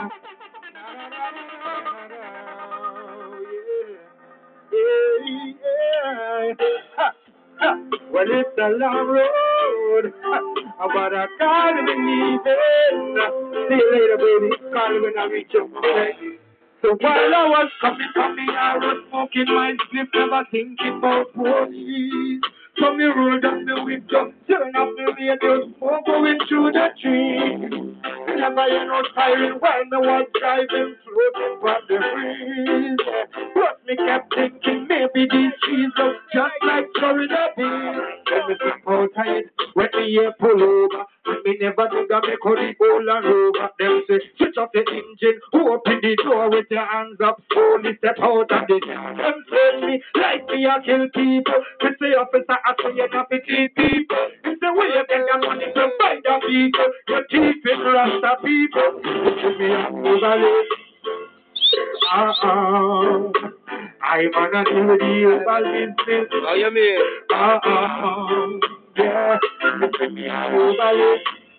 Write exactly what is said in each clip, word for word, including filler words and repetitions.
Yeah. Ha, ha. Well, it's a long road, but I can't believe it. See you later, baby. Call me when I reach your point. So while I was coming from me, I was smoking my spliff, never thinking about police. So me rolled up the window, turn up the radio, smoke going through the trees. Never hear no siren while me was driving, floating from the breeze. But me kept thinking maybe these trees look just like Florida bees. When me think outside, when me hear pull over, and me never think I me could the whole and over. Them say, switch off the engine, open the door with your hands up, slowly step out of the car. Them search me like me I kill people. Me say officer, I say you not to kill people. It's the way you get the money to buy the vehicle. You thief it, Rasta people. Put me on overlay. Uh-oh. I'm on a new deal about business. How you mean? Uh-oh. Yeah. Put me on overlay.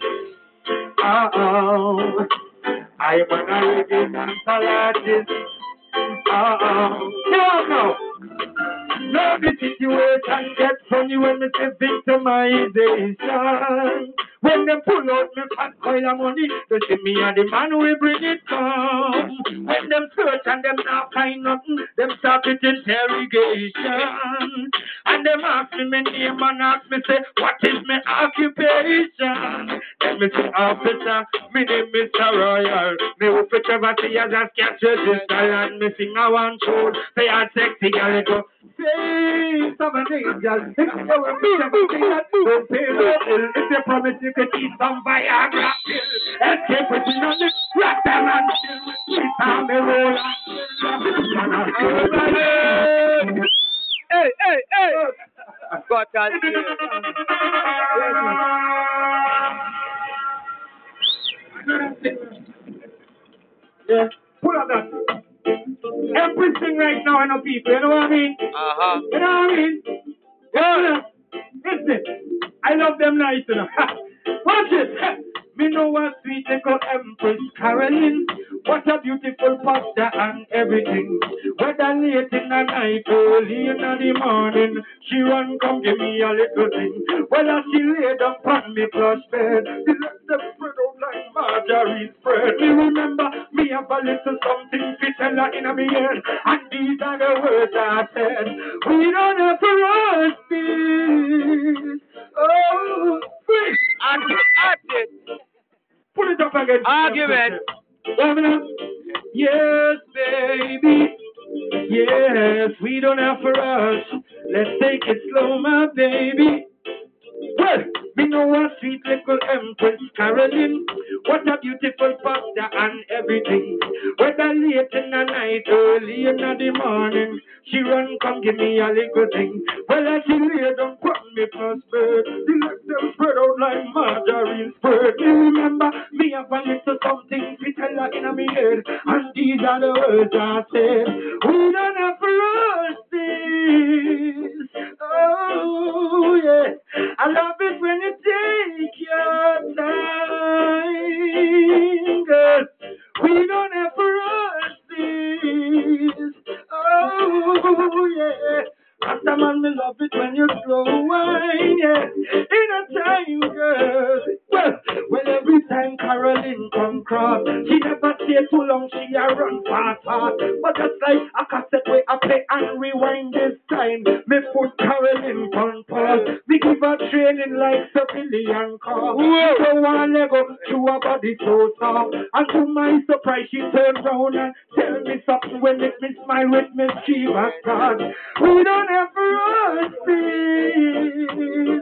Uh-oh. I'm on a living Salatis. Uh-oh. No, no. Now the situation gets funny when me say victimization. When them pull out me fat coil of money, they see me and the man will bring it come. When them search and them not find nothing, them start with interrogation. And them ask me my name and ask me say, what is my occupation? Then me say, officer, me name Mister Royal. Me hope it ever see as a catch register and me sing a one tune. Say a sexy girl go. Face of an angel, if you will be everything that don't pay no bill. If you promise you could eat some Viagra pill, escape with me on the rock them and chill with me time me roll and Hey, hey, hey! God and yeah, pull up that. Everything right now, I know people, you know what I mean? Uh-huh. You know what I mean? Yeah. Listen, I love them nice, you know. Watch it. Me know what sweet little Empress Caroline. What a beautiful pasta and everything. Whether late in the night, early in the morning, she run come give me a little thing. Well, as she laid upon me plush bed, she let them spread out like margarine spread. Me remember me have a little something to tell her in my head, and these are the words I said. We don't have to rush this. Oh, free. At it. Put it up again. Argument. Yes, baby. Yes, we don't have to rush. Let's take it slow, my baby. Well, me know a sweet little Empress Caroline. What a beautiful pasta and everything. Whether late in the night, early in the morning, she run come give me a little thing. Well, as she lay down from me first bed, she let them spread out like margarine spread. You remember me have a little something to tell her in my head, and these are the words I said. We don't have to rush this. Oh yeah, I love it when you take your time, girl. We don't have to rush this. Oh yeah, Rasta man, me love it when you slow wine, yeah. In a time, girl. Well, well, every time Caroline come cross, she never stay too long, she a run fast, fast. But just like a cassette where I play and rewind this time, me put Caroline on pause. Me give her training like civilian car. So one Lego through her body so soft. And to my surprise, she turned round and tell me something when make me smile with mischievous God. We don't have to rush this.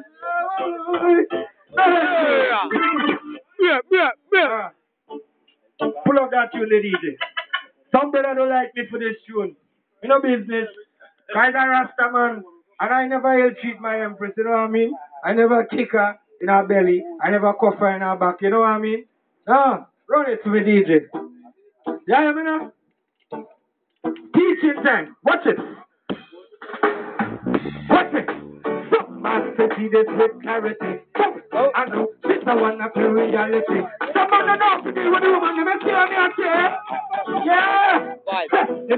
Yeah, yeah, yeah. Pull up that tune, the D J. Some brother don't like me for this tune. You know business. Cause I Rasta man. And I never ill treat my Empress, you know what I mean? I never kick her in her belly. I never cuff her in her back, you know what I mean? Ah, run it to me, D J. Yeah, you know? Teaching time. Watch it. Watch it. Some master see this with clarity. Oh, I know. This is one of the reality. Some man don't know to deal with the woman. They may see on your chair.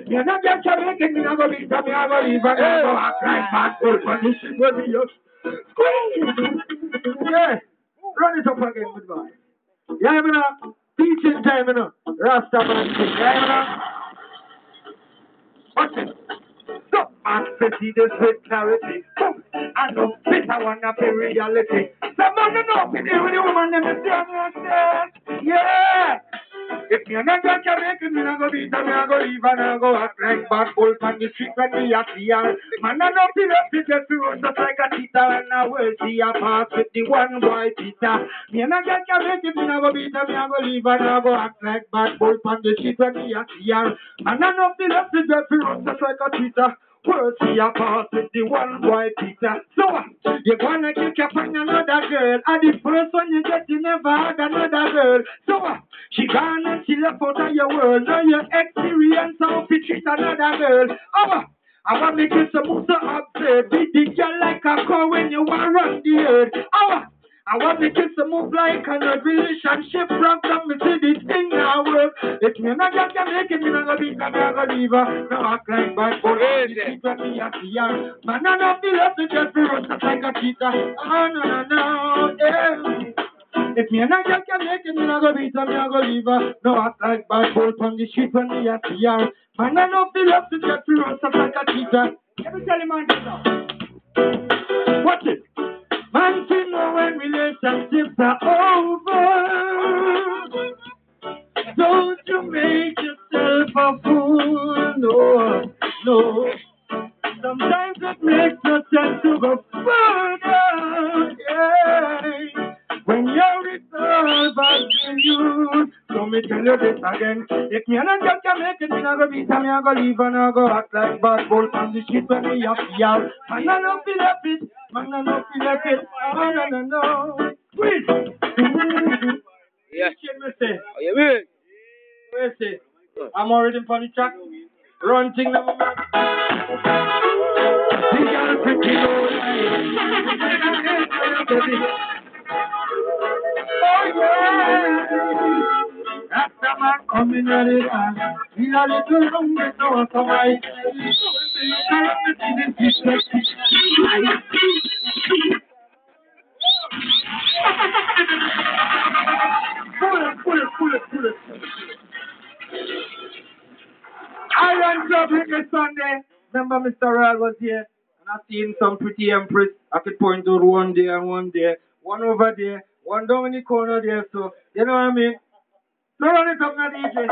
If you're not just Jamaican, you're not going to be something, I'm going to leave and I'm going to act like bad bull condition. What do you squeeze? Yeah. Run it up again, goodbye. Yeah, man. Teaching time, you know. Rasta man. Yeah, man. Watch it. Stop and see this with clarity. I know this, I want to be reality. Someone know me, when the woman them is young, yeah. If you're not going to make it, you're not going to be done, you're going to leave and you're going to act like bad bull on the street when we are here. Man, I know the rest is just to run just like a cheetah and I will see a pass with the one boy cheetah. You're not going to make it, you're not going to be done, you're going to leave and you're going to act like bad bull on the street when we are here. Man, I know the rest is just to run just like a cheetah. Words see a pass with the one boy Peter. So what? You're gonna kick up on another girl. And the first one you get, you never had another girl. So what? She gone and she left out of your world. Now your experience how to treat another girl. Oh, I want to make you some so absurd. Beat the girl like a cow when you want run the earth. Oh, I want to kiss a move like a relationship program. Me see this thing now work. If you're not just gonna make it, you're not gonna be I'm gonna leave her. No, I climb back for it. It's when me a see her. Man, I don't feel up to just be run just like a cheetah. Oh, no, no, no, yeah. If you're not just gonna make it, you're not gonna beat her. You're gonna leave her. No, I like bad bolt on the street when me a see her. Man, I don't feel up to just be run just like a cheetah. Let me tell you, man, this now. Watch it. Man, you know when relationships are over, don't you make yourself a fool, no, no. Sometimes it makes no sense to go further, yeah. When you're resolved, I'll tell you. So me tell you this again. If me and a girl can make it, me not go beat her, me a go leave and I go act like bad bull on the street when me up here. Man, I don't feel up it. Man, I don't feel up it. Oh, no, no, no. Squeeze. Yeah. Say. Oh, you mean? Where say? I'm already for the track. Run thing number one. The girl pretty low. Oh, yeah. That's the man coming at it. He a little hungry, so I come right. Pull it, pull it, pull it, pull it. Iron Club Reggae Sunday. Remember Mister Royal was here, and I seen some pretty empress. I could point out one there and one there, one over there, one down in the corner there. So you know what I mean? So run it up now, D J.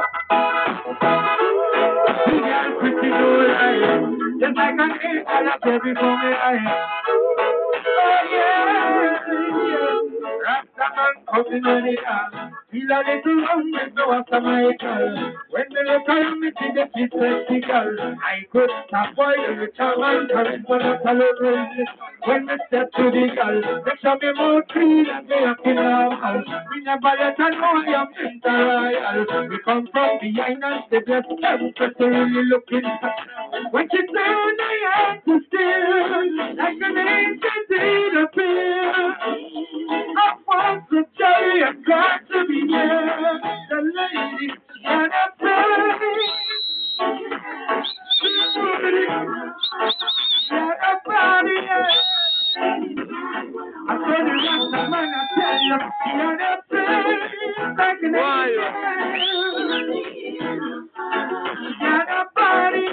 The girl pretty good, just like an eight dollar baby for me. Oh yeah, yeah. Rastaman coming on it up. Feel a little hungry, so after my girl. When the little me see the kiss spectacle, I could stop boy the charm and courage for the celebration. When we step to the girl, make sure me more clean and they up in our house. We never let her know you're mental royal. We come from behind and stay blessed, empress really looking. When she turned the head to still, like an angel did appear. I want to tell you, I got to be near the lady and I pray. Let her body, I told you once, I'm gonna tell you, and I pray like an angel. Let her body,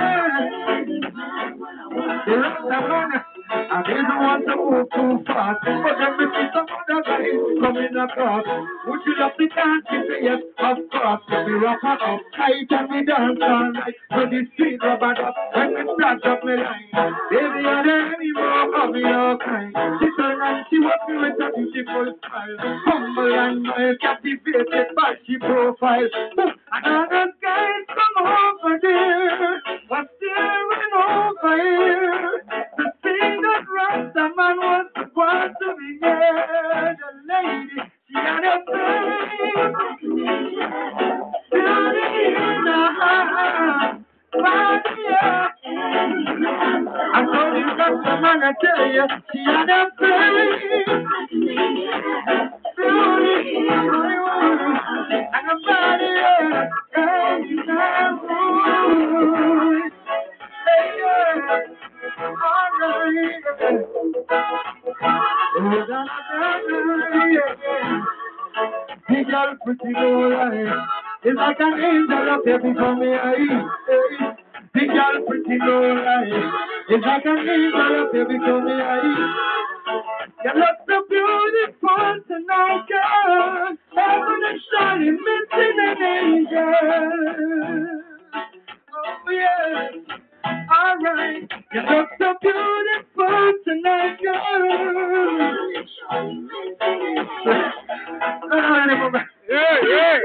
the rest of man, I didn't want to move too fast, but then we see some other guys coming across. Would you love to dance with me? Yes, of course. We rock her up tight and we dance all night. With the street rubber up when we start up the line. Baby, are there any more of your kind? She turned and she walked me with a beautiful smile. Humble and mild, captivated by she profile. Another guy come over there, was staring over here. The thing that Rasta man was supposed to be there. The lady, she had a face, beauty in her heart, body, yeah. I told you Rasta man, I tell you, she had a face, beauty in her heart, and a body, yeah. And The girl pretty girl, it's like an angel up there before me. The girl pretty girl, it's like an angel up there before me. You look so beautiful tonight, girl. Heaven is shining, missing an angel. Oh yeah, all right. You look so beautiful tonight, girl. Yeah, yeah.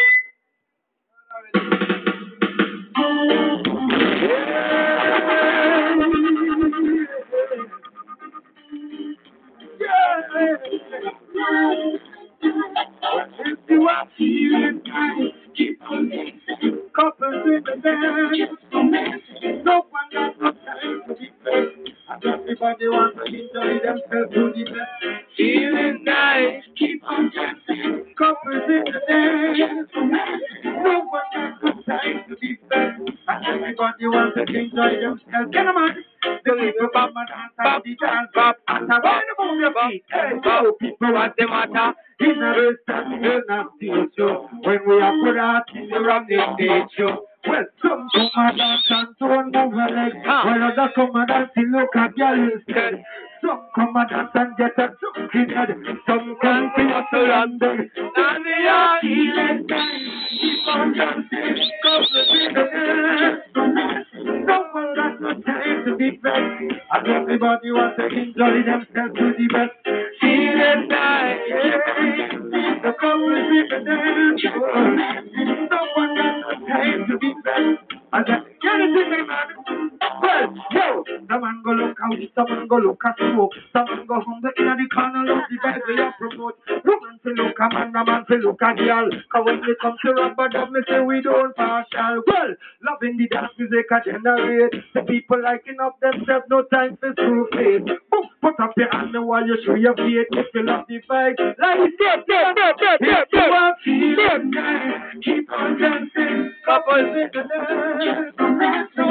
If you are feeling nice, keep on dancing. Couples in the dance. No one got no time to be fair. And everybody wants to enjoy themselves to the best. Feeling nice, keep on dancing. Couples in the dance. No one got no time to be fair. And everybody wants to enjoy themselves. Get them on. The people bop and dance and the dance bop. And I want to move your feet. Hey, so people want the matter. In a restaurant, in a stage show. When we are put out in the round the stage show. Well, some come and dance and don't move a leg. While others come and dance and look at your instead. Some come and dance and get a chunky head. Some come to hustle and beg. And they are healing time. Keep on dancing. Come to the air. No one got no time to be fed. And everybody wants to enjoy themselves to the best. Feeling nice. The couple is in the dance. No one got no time to be fed. And then, get it in me, man. Well, yo, the man go look out, the man go look at smoke, the man go home, the inner the corner, look the bed we are promote. Woman to look a man, the man to look a girl. Cause when it comes to rubber dub, me say we don't partial. Well, loving the dance music a generate. The people liking up themselves, no time for screw face. Boom, put up your hand while you show your feet. If you love the fight, like it, yeah, yeah, yeah, yeah, yeah, yeah. You are feeling nice, keep on dancing. Couples in the dance, so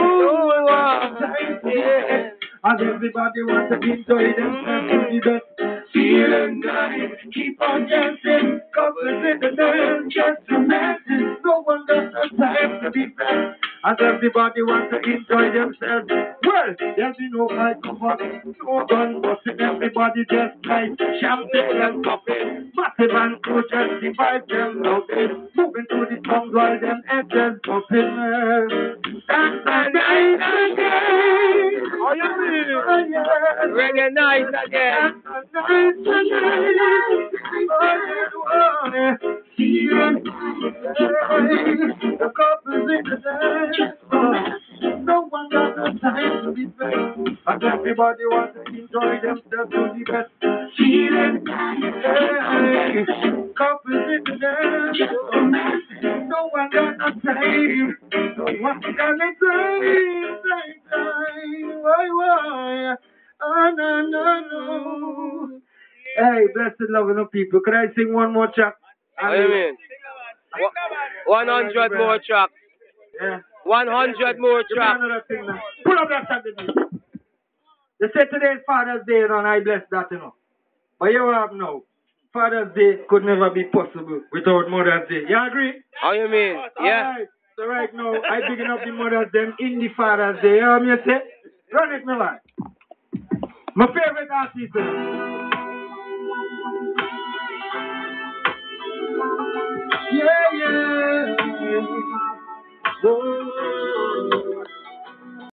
yeah. And everybody wants to enjoy themselves to the best. Feeling nice, keep on dancing. Couples in the dance, just romantic. No one got no time to be best. And everybody wants to enjoy themselves. Well, there's no fight cover, no gun busting. Everybody just nice, champagne and popping. Massive and crew just the vibe them loving. Moving to the songs while them edges popping. That's the night again. How you feeling? Reggae night again. The couples in the dance. No one got no time to be fair. And everybody wants to enjoy themselves to the best. Feeling nice. Couples in the dance. No one got no time. No one got no time. Time, time. Why, why? Oh, no, no, no. Hey, blessed loving of people. Could I sing one more track? What do you mean? One hundred more tracks. Yeah. One hundred more tracks. Pull up that Saturday. They say today is Father's Day, you know, and I bless that, you know. But you have now, Father's Day could never be possible without Mother's Day. You agree? How you mean? Yeah. All right. So right now, I picking up the mothers them in the Father's Day. You know what I say? Run it, my man. My favorite artist. Yeah, yeah. Oh.